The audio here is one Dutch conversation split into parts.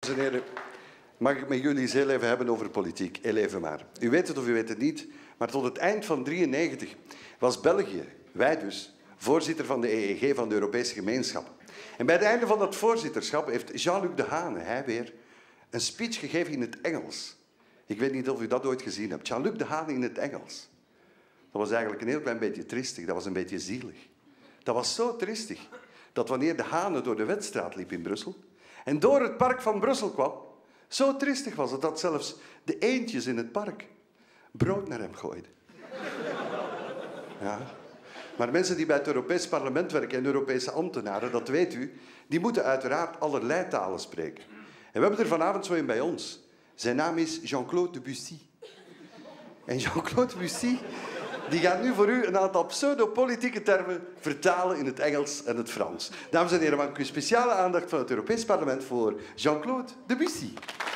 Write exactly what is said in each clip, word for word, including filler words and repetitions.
en heren, mag ik met jullie eens heel even hebben over politiek? Heel even maar. U weet het of u weet het niet, maar tot het eind van negentien drieënnegentig was België, wij dus, voorzitter van de E E G, van de Europese Gemeenschap. En bij het einde van dat voorzitterschap heeft Jean-Luc Dehaene, hij weer, een speech gegeven in het Engels. Ik weet niet of u dat ooit gezien hebt. Jean-Luc Dehaene in het Engels. Dat was eigenlijk een heel klein beetje tristig, dat was een beetje zielig. Dat was zo tristig dat wanneer Dehaene door de Wetstraat liep in Brussel en door het park van Brussel kwam, zo tristig was het dat zelfs de eendjes in het park brood naar hem gooiden. Ja. Maar mensen die bij het Europees Parlement werken en Europese ambtenaren, dat weet u, die moeten uiteraard allerlei talen spreken. En we hebben er vanavond zo een bij ons. Zijn naam is Jean-Claude Debussy. En Jean-Claude Debussy die gaat nu voor u een aantal pseudo-politieke termen vertalen in het Engels en het Frans. Dames en heren, mag ik u speciale aandacht van het Europees Parlement voor Jean-Claude Debussy.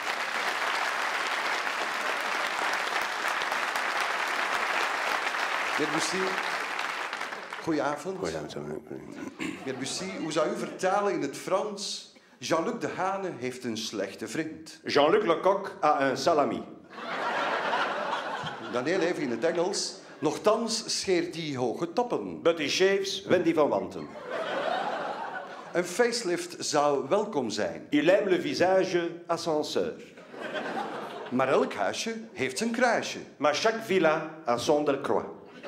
Meneer Debussy, goedenavond. Goedenavond. Meneer Debussy, hoe zou u vertalen in het Frans? Jean-Luc Dehaene heeft een slechte vriend. Jean-Luc Lecoq a un salami. Dan heel even in het Engels. Nochtans scheert hij hoge toppen. But he shaves Wendy van Wanten. Een facelift zou welkom zijn. Il aime le visage ascenseur. Maar elk huisje heeft zijn kruisje. Maar chaque villa a son Delcroix.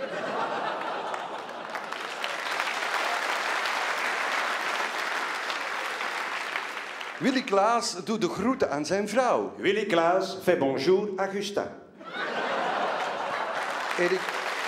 Willy Klaas doet de groeten aan zijn vrouw. Willy Klaas fait bonjour à Gustin. Erik...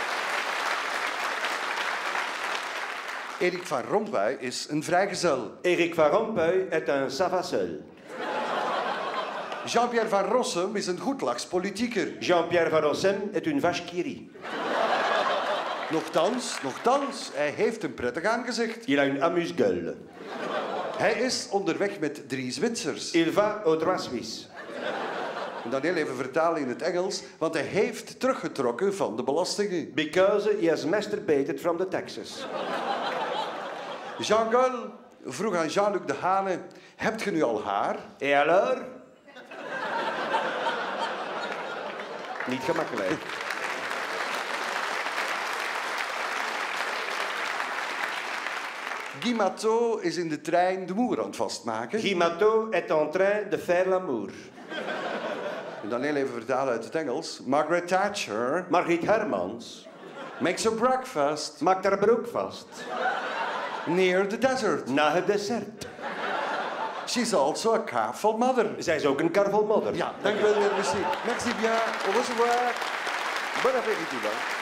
Erik van Rompuy is een vrijgezel. Éric Van Rompuy est un savaseul. Jean-Pierre Van Rossum is een goedlachs politieker. Jean-Pierre Van Rossem est une vache qui rit. Nochtans, nochtans, hij heeft een prettig aangezicht. Il a une amuse-gueule. Hij is onderweg met drie Zwitsers. Il va aux trois Suisses. En dan heel even vertalen in het Engels, want hij heeft teruggetrokken van de belastingen. Because he has masturbated from the taxes. Jean Gull vroeg aan Jean-Luc Dehaene, hebt je nu al haar? Et alors? Niet gemakkelijk. Guy Matot is in de trein de moer aan het vastmaken. Guy Matot est en train de faire l'amour. En dan heel even vertalen uit het Engels. Margaret Thatcher Margriet Hermans makes a breakfast maakt haar broek vast. near the desert. Na het dessert. She's also a careful mother. Zij is ook een karvelmodder. Ja, dank u wel, meneer Debussy. Merci bien. Au revoir. Bon appétit, dan.